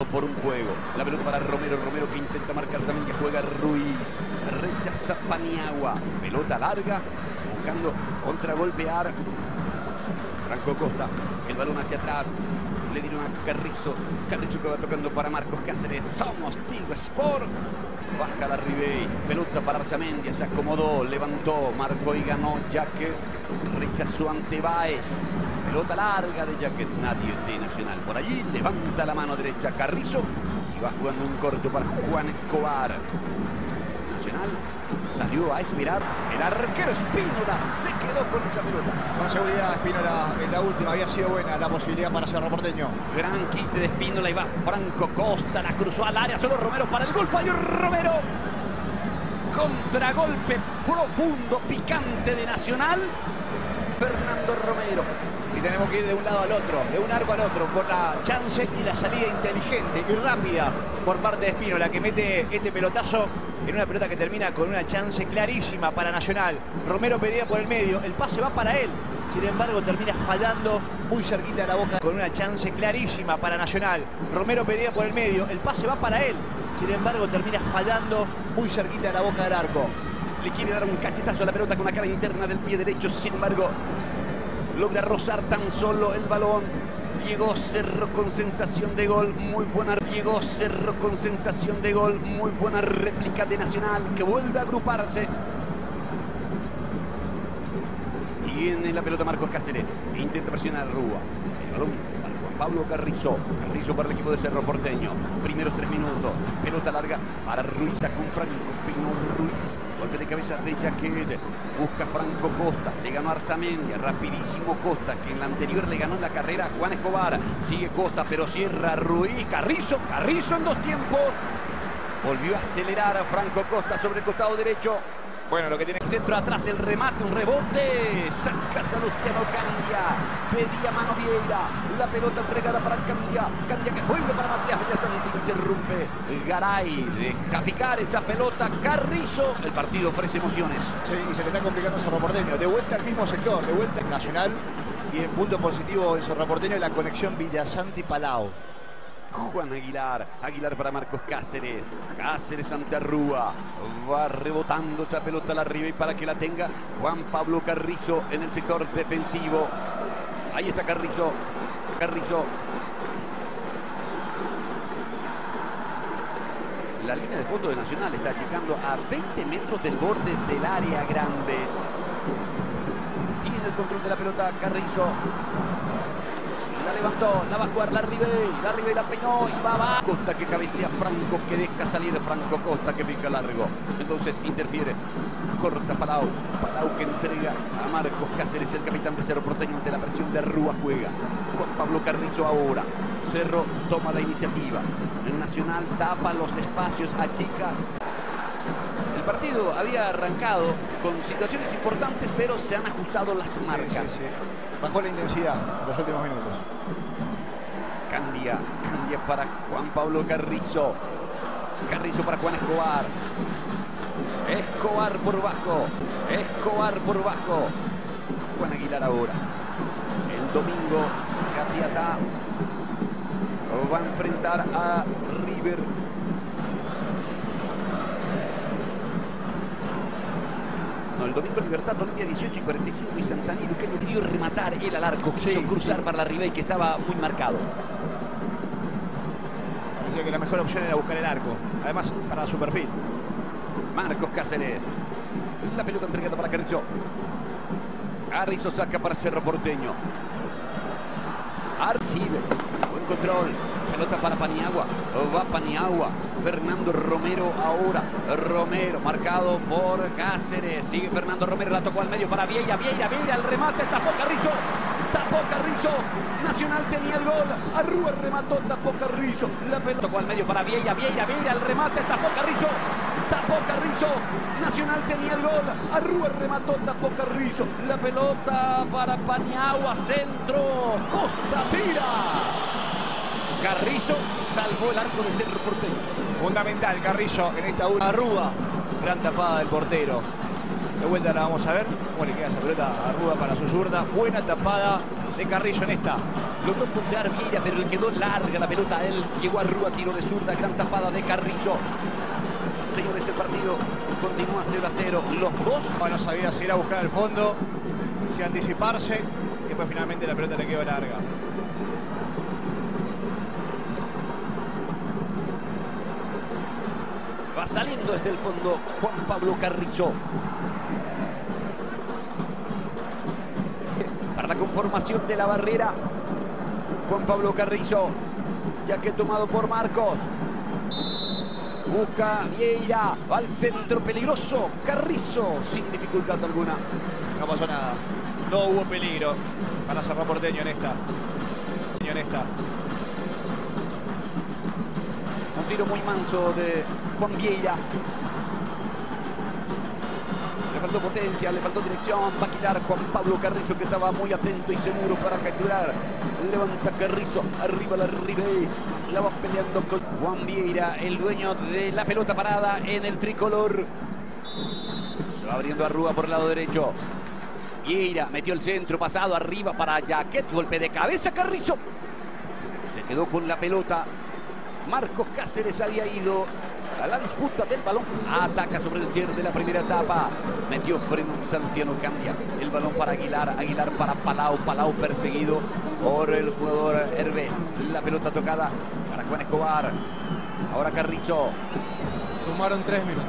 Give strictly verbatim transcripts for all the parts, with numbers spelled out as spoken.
por un juego. La pelota para Romero, Romero que intenta marcar Arzamendi, juega Ruiz, rechaza Paniagua, pelota larga, buscando contragolpear. Franco Costa, el balón hacia atrás, le dieron a Carrizo, Carrizo que va tocando para Marcos Cáceres. Somos Tigo Sports. Baja la Ribey, pelota para Arzamendi, se acomodó, levantó, marcó y ganó Jacket, rechazó ante Báez. Pelota larga de Jacket, nadie de Nacional. Por allí levanta la mano derecha Carrizo y va jugando un corto para Juan Escobar. Nacional salió a esperar. El arquero Espínola se quedó con esa pelota. Con seguridad Espínola en la última había sido buena la posibilidad para Cerro Porteño. Gran quite de Espínola y va Franco Costa, la cruzó al área, solo Romero para el gol, falló Romero. Contragolpe profundo, picante de Nacional. Fernando Romero. Y tenemos que ir de un lado al otro, de un arco al otro, con la chance y la salida inteligente y rápida por parte de Espínola, que mete este pelotazo en una pelota que termina con una chance clarísima para Nacional. Romero pedía por el medio, el pase va para él. Sin embargo, termina fallando muy cerquita de la boca con una chance clarísima para Nacional. Romero pedía por el medio, el pase va para él. Sin embargo, termina fallando muy cerquita de la boca del arco. Le quiere dar un cachetazo a la pelota con la cara interna del pie derecho, sin embargo, logra rozar tan solo el balón. Llegó Cerro con sensación de gol, muy buena. Llegó Cerro con sensación de gol, muy buena réplica de Nacional, que vuelve a agruparse. Y viene la pelota Marcos Cáceres, intenta presionar a Rúa. El balón para Juan Pablo Carrizo, Carrizo para el equipo de Cerro Porteño. Primeros tres minutos, pelota larga para Ruiz, con Franco Pino Ruiz. Golpe de cabeza de Jacket, busca Franco Costa, le ganó a Arzamendi, rapidísimo Costa, que en la anterior le ganó en la carrera a Juan Escobar. Sigue Costa, pero cierra Ruiz, Carrizo, Carrizo en dos tiempos. Volvió a acelerar a Franco Costa sobre el costado derecho. Bueno, lo que tiene... Centro atrás, el remate, un rebote. Saca Salustiano Candia. Pedía mano Vieira. La pelota entregada para Candia. Candia que juega para Matías Villasanti. Interrumpe Garay. Deja picar esa pelota Carrizo. El partido ofrece emociones. Sí, y se le está complicando a Cerro Porteño. De vuelta al mismo sector, de vuelta en Nacional. Y en punto positivo en Cerro Porteño la conexión Villasanti-Palau. Juan Aguilar, Aguilar para Marcos Cáceres, Cáceres ante Rúa, va rebotando esa pelota a la Ribey para que la tenga Juan Pablo Carrizo en el sector defensivo. Ahí está Carrizo, Carrizo. La línea de fondo de Nacional está achicando a veinte metros del borde del área grande. Tiene el control de la pelota Carrizo. La levantó, la va a jugar la Ribey, la Ribey la peinó y va abajo. Costa que cabecea Franco, que deja salir Franco Costa, que pica largo. Entonces interfiere, corta Palau, Palau que entrega a Marcos Cáceres, el capitán de Cerro Porteño, ante la presión de Rúa juega. Juan Pablo Carrizo ahora. Cerro toma la iniciativa. El Nacional tapa los espacios, achica. El partido había arrancado con situaciones importantes, pero se han ajustado las marcas. Sí, sí, sí. Bajó la intensidad en los últimos minutos. Candia, Candia para Juan Pablo Carrizo. Carrizo para Juan Escobar. Escobar por bajo. Escobar por bajo. Juan Aguilar ahora. El domingo, Capiatá va a enfrentar a River. No, el domingo Libertad Olimpia dieciocho y cuarenta y cinco y Santaní Luqueño quería rematar él al arco, quiso sí, cruzar sí. para la Ribey, que estaba muy marcado. Parecía que la mejor opción era buscar el arco, además para su perfil. Marcos Cáceres, la pelota entregada para Carrizo. Carrizo saca para Cerro Porteño. Arcibe, buen control. Pelota para Paniagua, va Paniagua, Fernando Romero ahora, Romero marcado por Cáceres, sigue Fernando Romero, la tocó al medio para Vieira, Vieira, Vieira, el remate, tapó Carrizo, tapó Carrizo, Nacional tenía el gol, Arrúa remató, tapó Carrizo, la pelota tocó al medio para Vieira, Vieira, Vieira, el remate, tapó Carrizo, tapó Carrizo, Nacional tenía el gol, Arrúa remató, tapó Carrizo, la pelota para Paniagua, centro, Costa tira. Carrizo salvó el arco de Cerro Porteño. Fundamental Carrizo en esta última. Arrúa, gran tapada del portero. De vuelta la vamos a ver cómo le queda esa pelota a Arrúa para su zurda. Buena tapada de Carrizo en esta. Logró puntear Vieira, pero le quedó larga la pelota a él. Llegó a Rúa, tiro de zurda, gran tapada de Carrizo. Señores, el partido continúa cero a cero. Los dos. Bueno, sabía si ir a buscar al fondo, si anticiparse. Y después finalmente la pelota le quedó larga. Va saliendo desde el fondo Juan Pablo Carrizo. Para la conformación de la barrera, Juan Pablo Carrizo, ya que tomado por Marcos. Busca Vieira, va al centro peligroso. Carrizo sin dificultad alguna. No pasó nada. No hubo peligro para Cerro Porteño en esta. En esta. Un tiro muy manso de Juan Vieira. Le faltó potencia, le faltó dirección. Va a quitar Juan Pablo Carrizo, que estaba muy atento y seguro para capturar. Levanta Carrizo, arriba la Ribey. La va peleando con Juan Vieira, el dueño de la pelota parada en el tricolor. Se va abriendo a Rúa por el lado derecho. Vieira metió el centro, pasado arriba para Jaquet. Golpe de cabeza Carrizo. Se quedó con la pelota. Marcos Cáceres había ido a la disputa del balón. Ataca sobre el cierre de la primera etapa. Metió freno Santiano, cambia el balón para Aguilar. Aguilar para Palau. Palau perseguido por el jugador Herbes. La pelota tocada para Juan Escobar. Ahora Carrizo. Sumaron tres minutos.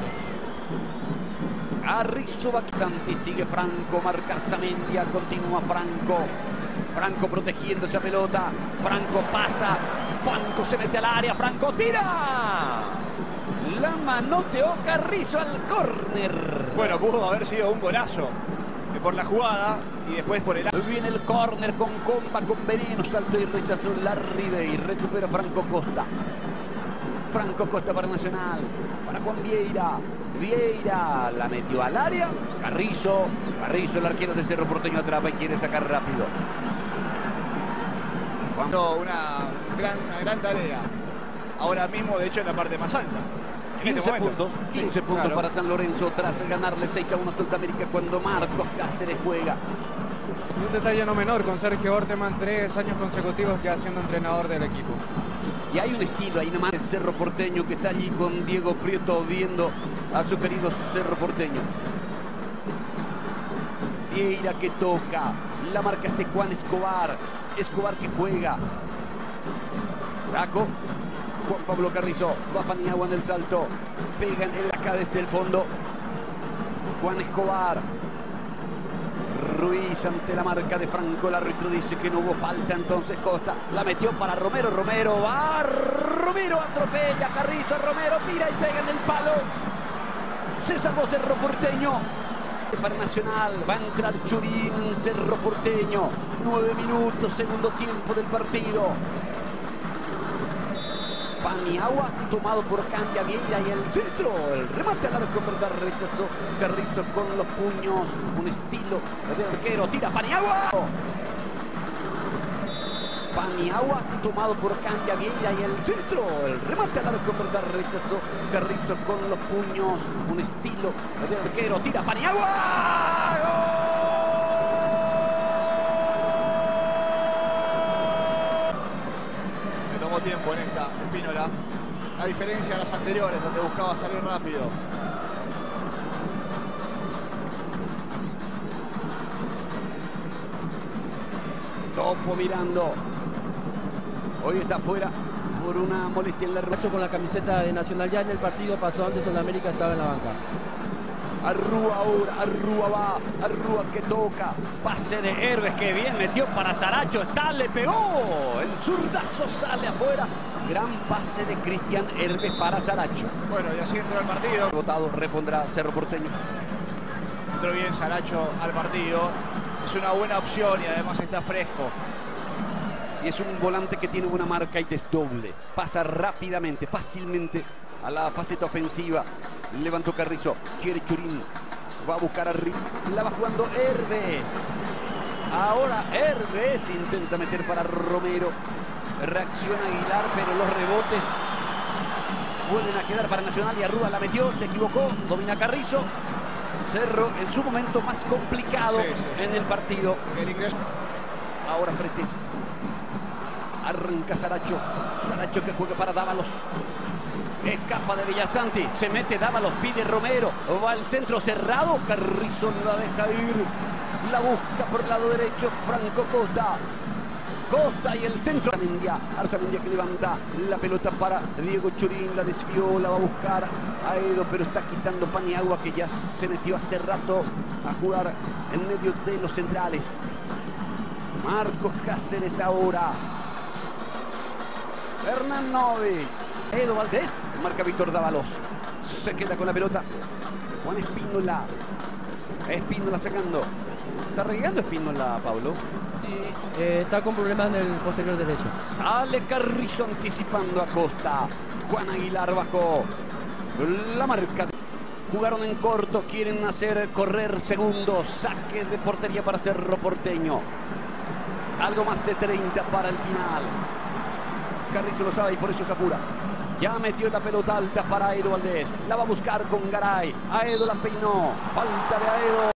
Carrizo va. Santi sigue Franco. Marca Zamendia. Continúa Franco. Franco protegiendo esa pelota. Franco pasa. Franco se mete al área. Franco tira. La manoteó Carrizo al córner. Bueno, pudo haber sido un golazo por la jugada y después por el... Viene el córner con comba, con veneno. Salto y rechazó la Ribey. Recupera Franco Costa. Franco Costa para Nacional. Para Juan Vieira. Vieira la metió al área. Carrizo. Carrizo, el arquero de Cerro Porteño, atrapa y quiere sacar rápido. Juan... Una gran, una gran tarea. Ahora mismo, de hecho, en la parte más alta. quince este puntos, quince puntos claro. para San Lorenzo tras ganarle seis a uno a Sudamérica cuando Marcos Cáceres juega. Y un detalle no menor con Sergio Orteman, tres años consecutivos ya siendo entrenador del equipo. Y hay un estilo ahí nomás, Cerro Porteño, que está allí con Diego Prieto viendo a su querido Cerro Porteño. Vieira que toca, la marca este Juan Escobar. Escobar que juega. Saco. Juan Pablo Carrizo, va Paniagua en el salto, pegan el acá desde el fondo. Juan Escobar. Ruiz ante la marca de Franco, el árbitro dice que no hubo falta, entonces Costa la metió para Romero, Romero va, Romero atropella a Carrizo, Romero tira y pega en el palo. Se salvó Cerro Porteño. Para Nacional va a entrar Churín en Cerro Porteño. Nueve minutos, segundo tiempo del partido. Paniagua tomado por Cambia Vieira y el centro, el remate al arco, verdad, rechazó Carrizo con los puños, un estilo de arquero, tira Paniagua. Paniagua tomado por Cambia Vieira y el centro, el remate al arco, verdad, rechazó Carrizo con los puños, un estilo de arquero, tira Paniagua. ¡Gol! Tiempo en esta Espínola, a diferencia de las anteriores donde buscaba salir rápido. Topo mirando, hoy está fuera por una molestia en la rodilla. Con la camiseta de Nacional ya en el partido pasó donde Sudamérica estaba en la banca. Arrúa ahora, Arrúa va, Arrúa que toca, pase de Herbes, que bien metió para Saracho, está, le pegó, el zurdazo sale afuera, gran pase de Cristian Herbes para Saracho. Bueno, y así entró el partido. Votado, repondrá Cerro Porteño. Entró bien Saracho al partido, es una buena opción y además está fresco. Y es un volante que tiene buena marca y desdoble, pasa rápidamente, fácilmente a la faceta ofensiva. Levantó Carrizo, quiere Churín, va a buscar arriba, la va jugando Herbes. Ahora Herbes intenta meter para Romero, reacciona Aguilar, pero los rebotes vuelven a quedar para Nacional y Arrúa la metió, se equivocó, domina Carrizo. Cerro en su momento más complicado sí, sí, sí. en el partido. El ingreso. Ahora Fretes. Arranca Saracho. Saracho que juega para Dávalos. Escapa de Villasanti. Se mete Dávalos. Pide Romero. Va al centro cerrado. Carrizo la deja ir. La busca por el lado derecho. Franco Costa. Costa y el centro. Arzamendia. Arzamendia que levanta la pelota para Diego Churín. La desvió. La va a buscar a Edo. Pero está quitando Paniagua, que ya se metió hace rato a jugar en medio de los centrales. Marcos Cáceres ahora. Hernán Novi. Edo Valdés. Marca Víctor Dávalos. Se queda con la pelota Juan Espínola. Espínola sacando. ¿Está regando Espínola, Pablo? Sí, eh, está con problemas en el posterior derecho. Sale Carrizo anticipando a Costa. Juan Aguilar bajó la marca. Jugaron en corto, quieren hacer correr segundos. Saque de portería para Cerro Porteño. Algo más de treinta para el final. Carrizo lo sabe y por eso se apura. Ya metió la pelota alta para Edo Valdés. La va a buscar con Garay. Aedo la peinó. Falta de Aedo.